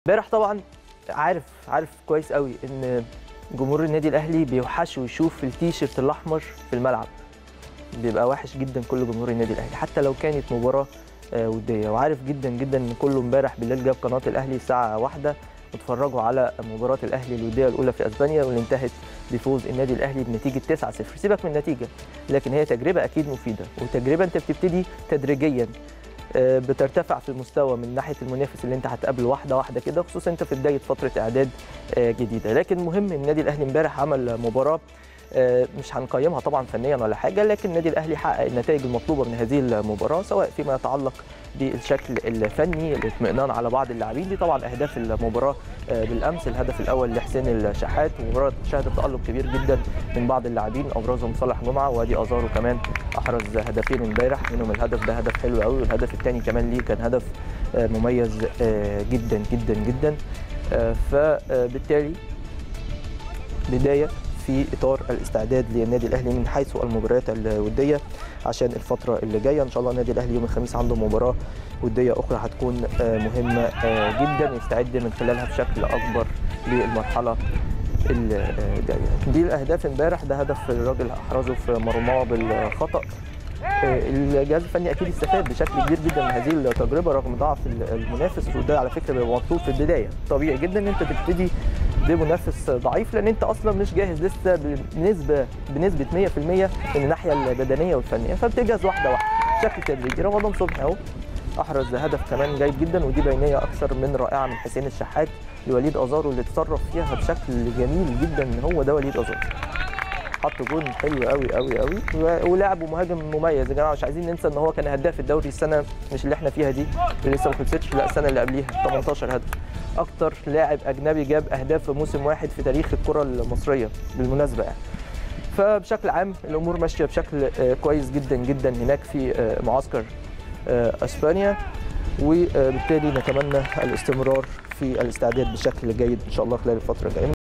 امبارح طبعا عارف كويس قوي ان جمهور النادي الاهلي بيوحش ويشوف التيشيرت الاحمر في الملعب. بيبقى وحش جدا كل جمهور النادي الاهلي حتى لو كانت مباراه وديه، وعارف جدا جدا ان كله امبارح بالليل جاب قناه الاهلي الساعه 1 واتفرجوا على مباراه الاهلي الوديه الاولى في اسبانيا واللي انتهت بفوز النادي الاهلي بنتيجه 9-0. سيبك من النتيجه، لكن هي تجربه اكيد مفيده، وتجربه انت بتبتدي تدريجيا بترتفع في المستوى من ناحيه المنافس اللي انت هتقابله واحده واحده كده، خصوصا انت في بدايه فتره اعداد جديده. لكن المهم النادي الاهلي امبارح عمل مباراه مش هنقيمها طبعا فنيا ولا حاجه، لكن النادي الاهلي حقق النتائج المطلوبه من هذه المباراه، سواء فيما يتعلق بالشكل الفني، الاطمئنان على بعض اللاعبين. دي طبعا اهداف المباراه بالامس، الهدف الاول لحسين الشحات، ومباراه شهدت تالق كبير جدا من بعض اللاعبين ابرزهم صالح جمعه، وادي ازارو كمان احرز هدفين امبارح، منهم الهدف ده هدف حلو قوي، والهدف الثاني كمان ليه كان هدف مميز جدا جدا جدا. فبالتالي بدايه في اطار الاستعداد للنادي الاهلي من حيث المباريات الوديه عشان الفتره اللي جايه. ان شاء الله النادي الاهلي يوم الخميس عنده مباراه وديه اخرى هتكون مهمه جدا، يستعد من خلالها بشكل اكبر للمرحله الجايه. دي الاهداف امبارح، ده هدف الراجل احرزه في مرماه بالخطا. الجهاز الفني اكيد استفاد بشكل كبير جدا من هذه التجربه رغم ضعف المنافس، وده على فكره بيبقى مطلوب في البدايه. طبيعي جدا ان انت تبتدي بمنافس ضعيف لان انت اصلا مش جاهز لسه بنسبه 100% من الناحيه البدنيه والفنيه، فبتجهز واحده واحده بشكل تدريجي. رمضان صبحي اهو احرز هدف كمان جيد جدا، ودي بينيه اكثر من رائعه من حسين الشحات لوليد ازارو اللي اتصرف فيها بشكل جميل جدا. هو ده وليد ازارو، حط جون حلو قوي قوي قوي، ولاعب ومهاجم مميز. يا جماعه مش عايزين ننسى ان هو كان هداف الدوري السنه مش اللي احنا فيها دي اللي لسه ما خلصتش، لا السنه اللي قبليها 18 هدف. اكتر لاعب اجنبي جاب اهداف في موسم واحد في تاريخ الكره المصريه بالمناسبه يعني. فبشكل عام الامور ماشيه بشكل كويس جدا جدا هناك في معسكر اسبانيا، وبالتالي نتمنى الاستمرار في الاستعداد بشكل جيد ان شاء الله خلال الفتره الجايه.